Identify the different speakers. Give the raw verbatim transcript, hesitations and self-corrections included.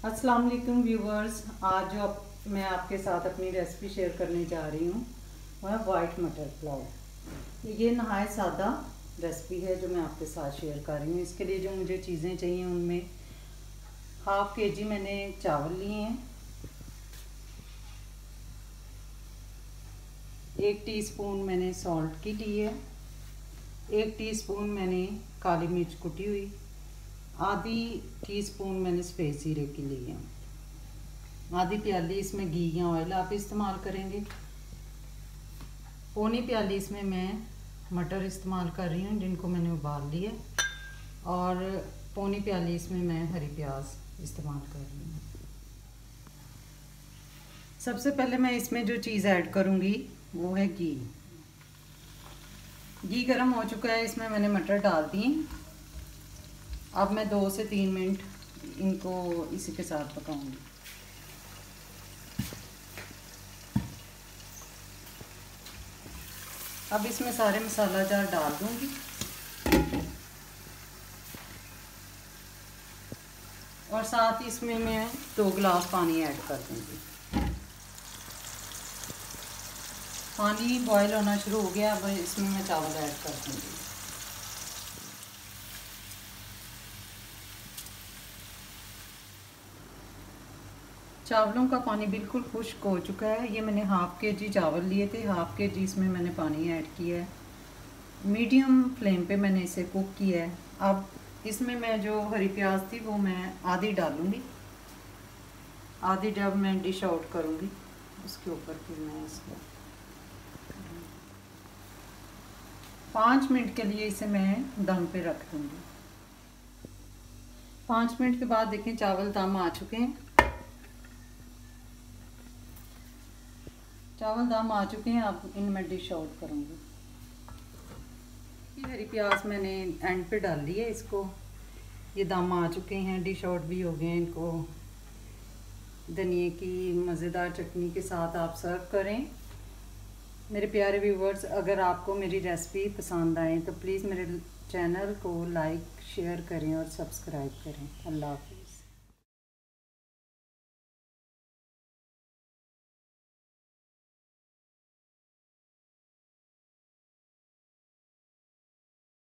Speaker 1: अस्सलाम वालेकुम व्यूवर्स। आज जो आप, मैं आपके साथ अपनी रेसिपी शेयर करने जा रही हूँ वह वाइट मटर पुलाव। ये नहायत सादा रेसिपी है जो मैं आपके साथ शेयर कर रही हूँ। इसके लिए जो मुझे चीज़ें चाहिए उनमें हाफ़ के जी मैंने चावल लिए हैं, एक टीस्पून मैंने सॉल्ट की ली है, एक टीस्पून मैंने काली मिर्च कुटी हुई, आधी टीस्पून मैंने सफ़ेद जीरे की ली है, आधी प्याली इसमें घी या ऑयल आप इस्तेमाल करेंगे, पौनी प्याली इसमें मैं मटर इस्तेमाल कर रही हूँ जिनको मैंने उबाल लिया, और पौनी प्याली इसमें मैं हरी प्याज इस्तेमाल कर रही हूँ। सबसे पहले मैं इसमें जो चीज़ ऐड करूँगी वो है घी। घी गर्म हो चुका है, इसमें मैंने मटर डाल दिए। अब मैं दो से तीन मिनट इनको इसी के साथ पकाऊंगी। अब इसमें सारे मसाला जार डाल दूंगी और साथ ही इसमें मैं दो गिलास पानी ऐड कर दूंगी। पानी बॉईल होना शुरू हो गया, अब इसमें मैं चावल ऐड कर दूंगी। चावलों का पानी बिल्कुल खुश्क हो चुका है। ये मैंने हाफ़ के जी चावल लिए थे, हाफ़ के जी इसमें मैंने पानी ऐड किया है। मीडियम फ्लेम पे मैंने इसे कुक किया है। अब इसमें मैं जो हरी प्याज थी वो मैं आधी डालूँगी, आधी जब मैं डिश आउट करूँगी उसके ऊपर फिर मैं इसको पाँच मिनट के लिए इसे मैं दम पे रख दूँगी। पाँच मिनट के बाद देखें चावल दम आ चुके हैं। चावल दम आ चुके हैं, अब इनमें डिश आउट करूँगी। ये हरी प्याज मैंने एंड पे डाल ली है, इसको ये दम आ चुके हैं, डिश आउट भी हो गए हैं। इनको धनिए की मज़ेदार चटनी के साथ आप सर्व करें। मेरे प्यारे व्यूवर्स, अगर आपको मेरी रेसिपी पसंद आए तो प्लीज़ मेरे चैनल को लाइक शेयर करें और सब्सक्राइब करें। अल्लाह हाफ़िज़।